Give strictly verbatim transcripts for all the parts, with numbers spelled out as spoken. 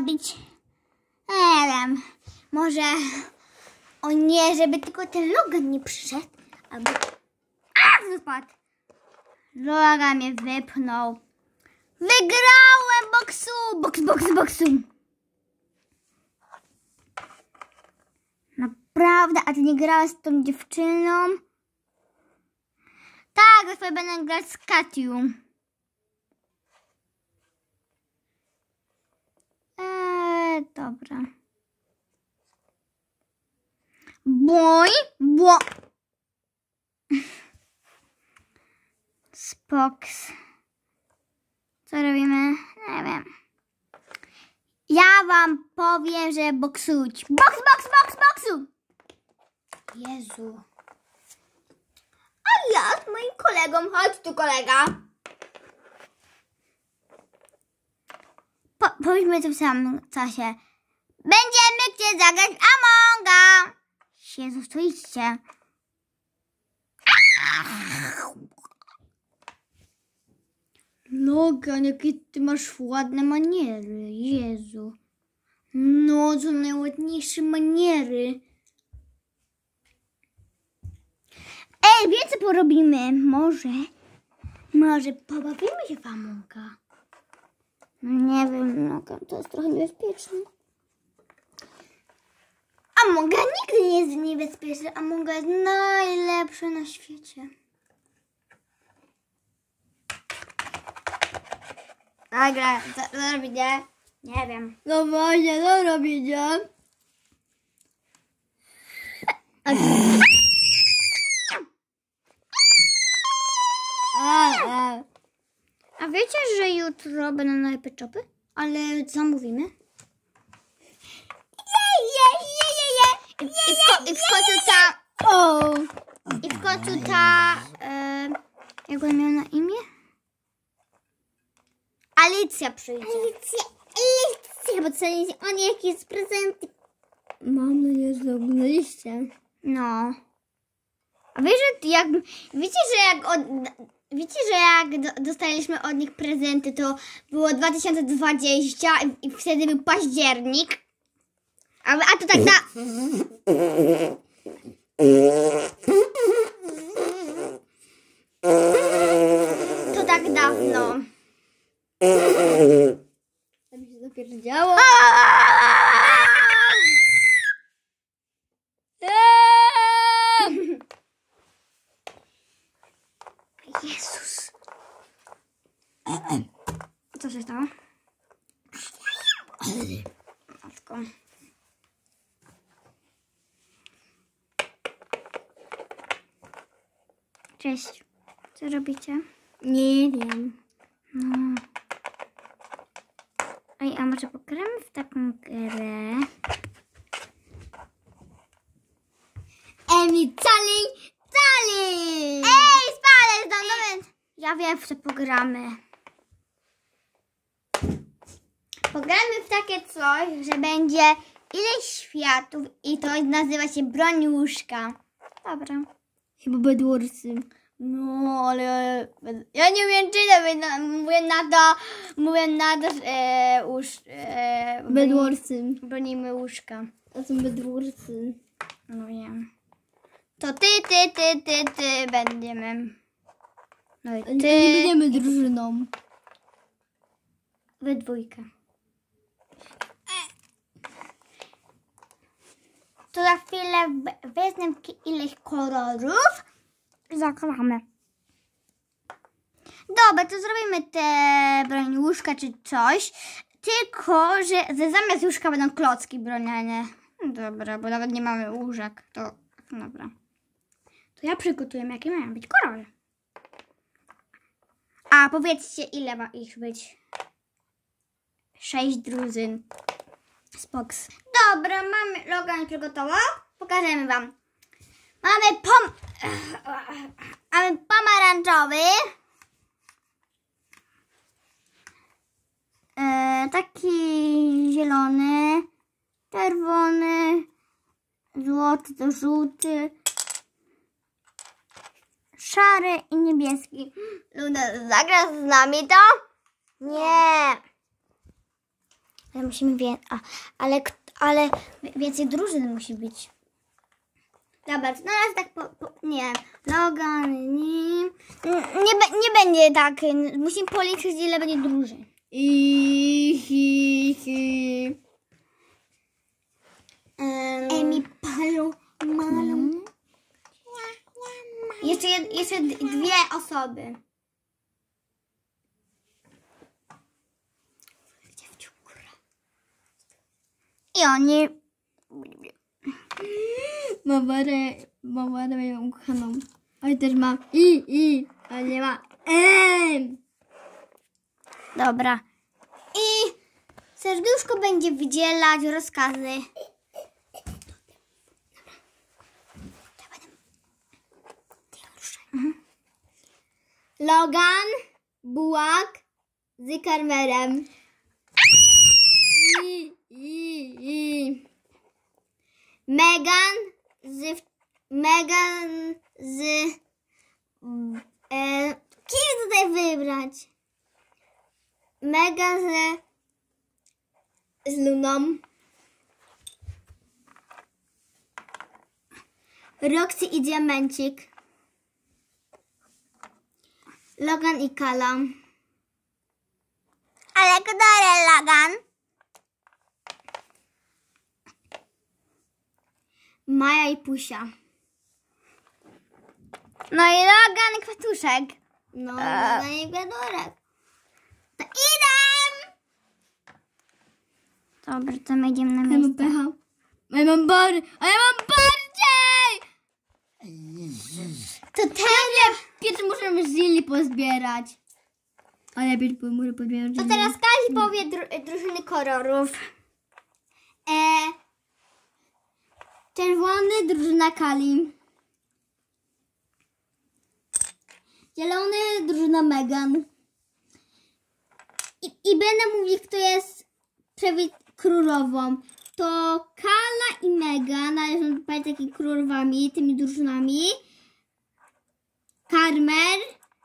zrobić? Nie wiem. Może... O nie, żeby tylko ten Logan nie przyszedł. Albo... A, wypadł. Logan mnie wypchnął. Wygrałem boksu! Boks, boks, boksu. Naprawdę? A ty nie grałeś z tą dziewczyną? Tak, za chwilę będę grać z Katią. Eee, dobra. Boj, bo... Spoks. Co robimy? Nie wiem. Ja wam powiem, że boksujcie. Boks, boks, boks, boksu! Jezu. A ja z moim kolegą, chodź tu kolega. Po, powiedzmy to w samym czasie. Będziemy chcieć zagrać Amonga. Jezu, stoicie. Logan, jakie ty masz ładne maniery. Jezu. No, to najładniejsze maniery. Ej, wiecie co porobimy? Może, może pobawimy się w Amonga. No nie wiem, Logan, to jest trochę niebezpieczne. Amonga nigdy nie jest niebezpieczny. Amonga jest najlepszy na świecie. Dobra, co, co robicie? Nie wiem. No właśnie, co robicie? A, a. A wiecie, że jutro będą nowe pieczopy? Ale zamówimy? Je, je, je, je, je. I, w, ko, I w końcu ta... O. I w końcu ta... E, jak on miał na imię? Alicja przyjdzie. Alicja, Alicja, bo co on jakieś prezenty. Mam nadzieję, że oglądaliście. No. A wiecie, że jak, wiecie, że jak od, wiecie, że jak do, dostaliśmy od nich prezenty, to było dwa tysiące dwudziesty i, i wtedy był październik. A, a to tak na... To tak dawno. To mi się dopiero działo. Jezus. Co się stało? Matko. Cześć. Co robicie? Nie wiem. No. Ej, a może pogramy w taką grę? Emi, cali, cali! Ej, spadaj z domu! Ja wiem, w co pogramy. Pogramy w takie coś, że będzie ileś światów i to nazywa się broń łóżka. Dobra. Chyba Bedwarsy. No, ale ja nie wiem, czy to mówię na to, mówię na to, e, łóż, e, Bedwarsy. Bronimy łóżka. To są Bedwarsy. No wiem. To ty, ty, ty, ty, ty będziemy. No i ty. Nie będziemy drużyną. We dwójkę. To za chwilę wezmę ileś kolorów i zakramy. Dobra, to zrobimy te broń łóżka czy coś. Tylko, że zamiast łóżka będą klocki broniane. Dobra, bo nawet nie mamy łóżek. To dobra. To ja przygotuję, jakie mają być kolory. A powiedzcie, ile ma ich być? Sześć drużyn. Spoks. Dobra, mamy Logan przygotował. Pokażemy wam. Mamy pom... Mamy pomarańczowy. E, taki zielony. Czerwony. Złoty to żółty. Szary i niebieski. Luna, zagrasz z nami to? Nie. Ale musimy wie... A, ale, ale więcej drużyn musi być. Dobra, no raz tak po, po, nie, Logan, nie, nie, nie będzie tak, musimy policzyć, ile będzie drużyn. I, hi, hi. Um, Emi, Palu, Malu. Mm. Jeszcze, jed, jeszcze dwie osoby. I oni... Mawarę, mawarę moją ukochaną. Ale też ma i, i, ale nie ma em. Dobra. I serduszko będzie wydzielać rozkazy. Mhm. Logan, Bułak z Karmerem. I, i, i. Megan z... Megan z... E, kim tutaj wybrać? Megan z... z Luną. Roxy i Diamencik. Logan i Kala. Ale który Logan? Maja i Pusia. No i Logan i Kwiatuszek. No, Logan i Kwiatuszek. To idę! Dobra, to my idziemy na miejsce. Ja mam pecha. A ja mam bar... A ja mam bardziej! To teraz... Pierwszy muszę zili pozbierać. Ale pierwszy muszę pozbierać. To teraz Kazi powie dru drużyny kolorów. E... Czerwony, drużyna Kali. Zielony, drużyna Megan. I, i będę mówić, kto jest królową. To Kala i Megan należą być takimi królowami, tymi drużynami. Karmer.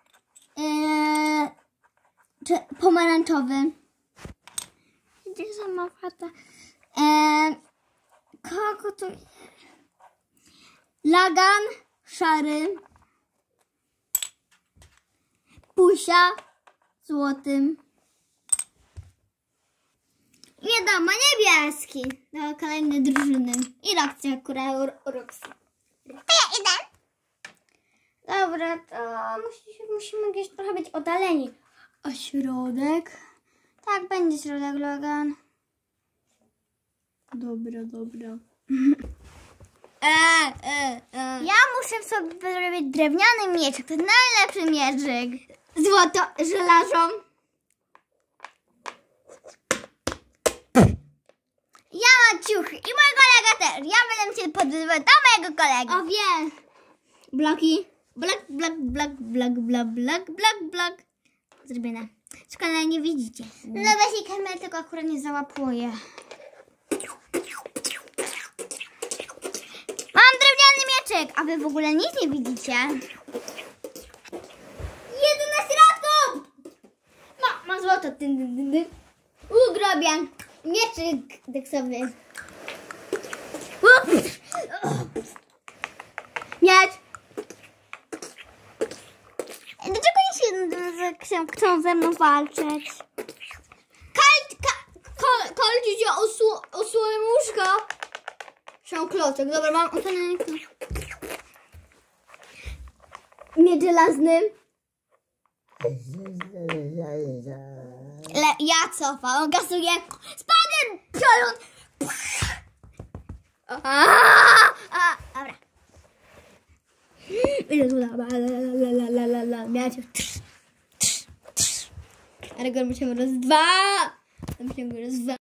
E, pomarańczowy. Gdzie sama fata? E, kogo to... Logan, szary. Pusia, złotym. Wiadomo, niebieski. No, kolejne drużyny. I Roxy, akurat Roxy. A ja idę. Dobra, to musimy, musimy gdzieś trochę być oddaleni. A środek? Tak, będzie środek, Logan. Dobra, dobra. E, e, e. Ja muszę sobie zrobić drewniany mieczek. To jest najlepszy mieczek. Złoto, żelazo. Ja mam ciuchy i mój kolega też. Ja będę się podrywać do mojego kolegi. O wiem. Bloki. Blak, blak, blak, blak, blak, blak, blak, blak. Zrobione. Szkoda, nie widzicie. No weź i kamerę tylko akurat nie załapuje. Mam drewniany mieczek, a wy w ogóle nic nie widzicie. Jeden na środku! No, mam złoto. Ugrobię. Mieczyk deksowy. Miecz. Dlaczego nie się chcą ze mną walczyć? Kal, ka, kol, kol ci się osu, osłonę łóżka. Szą klocek. Dobra, mam ocenę. Miecz żelazny. Le, ja cofam, on gasuje. Spadłem! Piorun! A, a, dobra. Ale go musimy roz dwa. Musimy go roz dwa.